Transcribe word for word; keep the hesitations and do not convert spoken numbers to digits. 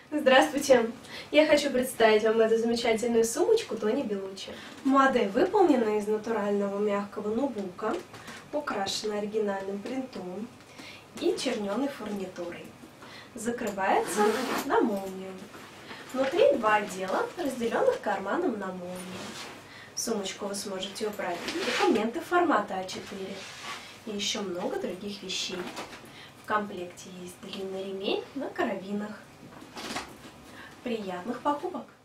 Здравствуйте! Я хочу представить вам эту замечательную сумочку Тони Беллуччи. Модель выполнена из натурального мягкого нубука, украшена оригинальным принтом и черненой фурнитурой. Закрывается на молнию. Внутри два отдела, разделенных карманом на молнию. В сумочку вы сможете убрать документы формата а четыре и еще много других вещей. В комплекте есть длинный ремень на карабинах. Приятных покупок!